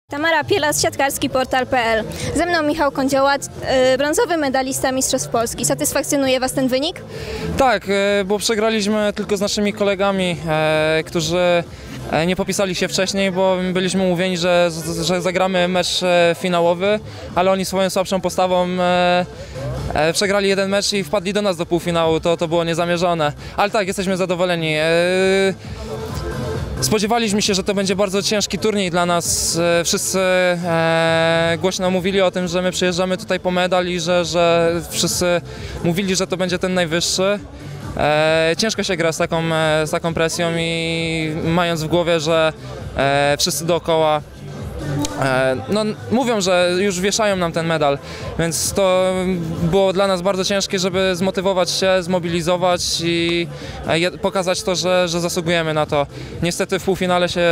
Tamara Pielas, siatkarski portal.pl. Ze mną Michał Kądzioła, brązowy medalista Mistrzostw Polski. Satysfakcjonuje Was ten wynik? Tak, bo przegraliśmy tylko z naszymi kolegami, którzy nie popisali się wcześniej, bo byliśmy umówieni, że zagramy mecz finałowy, ale oni swoją słabszą postawą przegrali jeden mecz i wpadli do nas do półfinału. To było niezamierzone, ale tak, jesteśmy zadowoleni. Spodziewaliśmy się, że to będzie bardzo ciężki turniej dla nas. Wszyscy głośno mówili o tym, że my przyjeżdżamy tutaj po medal i że wszyscy mówili, że to będzie ten najwyższy. Ciężko się gra z taką presją i mając w głowie, że wszyscy dookoła no, mówią, że już wieszają nam ten medal, więc to było dla nas bardzo ciężkie, żeby zmotywować się, zmobilizować i pokazać to, że zasługujemy na to. Niestety w półfinale się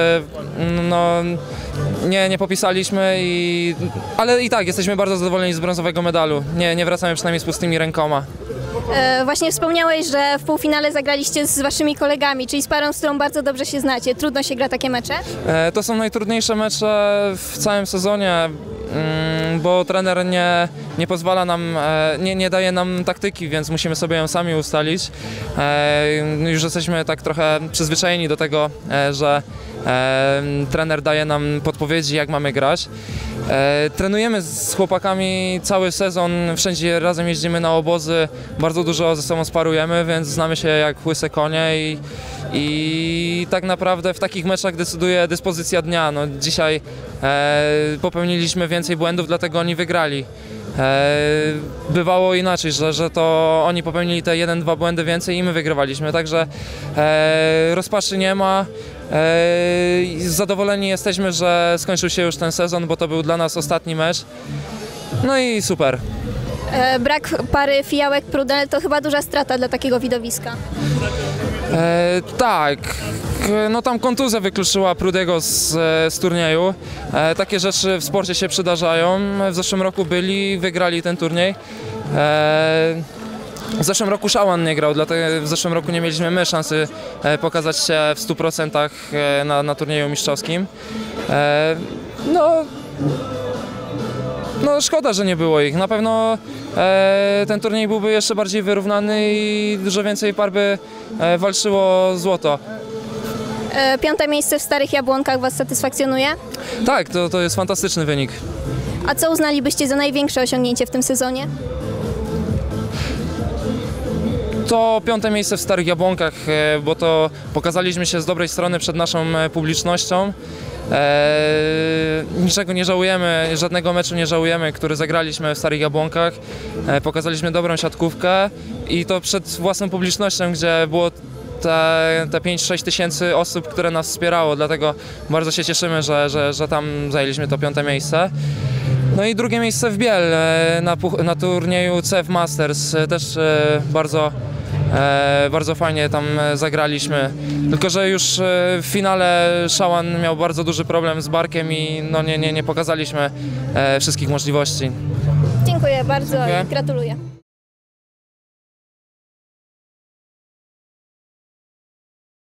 nie popisaliśmy, ale i tak jesteśmy bardzo zadowoleni z brązowego medalu. Nie wracamy przynajmniej z pustymi rękoma. Właśnie wspomniałeś, że w półfinale zagraliście z Waszymi kolegami, czyli z parą, z którą bardzo dobrze się znacie. Trudno się gra takie mecze? To są najtrudniejsze mecze w całym sezonie, bo trener nie pozwala nam, nie daje nam taktyki, więc musimy sobie ją sami ustalić. Już jesteśmy tak trochę przyzwyczajeni do tego, że trener daje nam podpowiedzi, jak mamy grać. Trenujemy z chłopakami cały sezon, wszędzie razem jeździmy na obozy, bardzo dużo ze sobą sparujemy, więc znamy się jak łyse konie i tak naprawdę w takich meczach decyduje dyspozycja dnia. No, dzisiaj popełniliśmy więcej błędów, dlatego oni wygrali. Bywało inaczej, że to oni popełnili te 1-2 błędy więcej i my wygrywaliśmy, także rozpaczy nie ma. Zadowoleni jesteśmy, że skończył się już ten sezon, bo to był dla nas ostatni mecz. No i super. Brak pary Fijałek-Prudel to chyba duża strata dla takiego widowiska. Tak, no tam kontuzja wykluczyła Prudego z turnieju. Takie rzeczy w sporcie się przydarzają. W zeszłym roku wygrali ten turniej. W zeszłym roku Szałan nie grał, dlatego w zeszłym roku nie mieliśmy my szansy pokazać się w 100% na turnieju mistrzowskim. No szkoda, że nie było ich. Na pewno ten turniej byłby jeszcze bardziej wyrównany i dużo więcej par by walczyło o złoto. 5. miejsce w Starych Jabłonkach Was satysfakcjonuje? Tak, to jest fantastyczny wynik. A co uznalibyście za największe osiągnięcie w tym sezonie? To 5. miejsce w Starych Jabłonkach, bo to pokazaliśmy się z dobrej strony przed naszą publicznością. Niczego nie żałujemy, żadnego meczu nie żałujemy, który zagraliśmy w Starych Jabłonkach. Pokazaliśmy dobrą siatkówkę i to przed własną publicznością, gdzie było te 5-6 tysięcy osób, które nas wspierało, dlatego bardzo się cieszymy, że tam zajęliśmy to 5. miejsce. No i 2. miejsce w Biel na turnieju CF Masters, też bardzo fajnie tam zagraliśmy, tylko że już w finale Szałan miał bardzo duży problem z barkiem i no nie pokazaliśmy wszystkich możliwości. Dziękuję bardzo i gratuluję.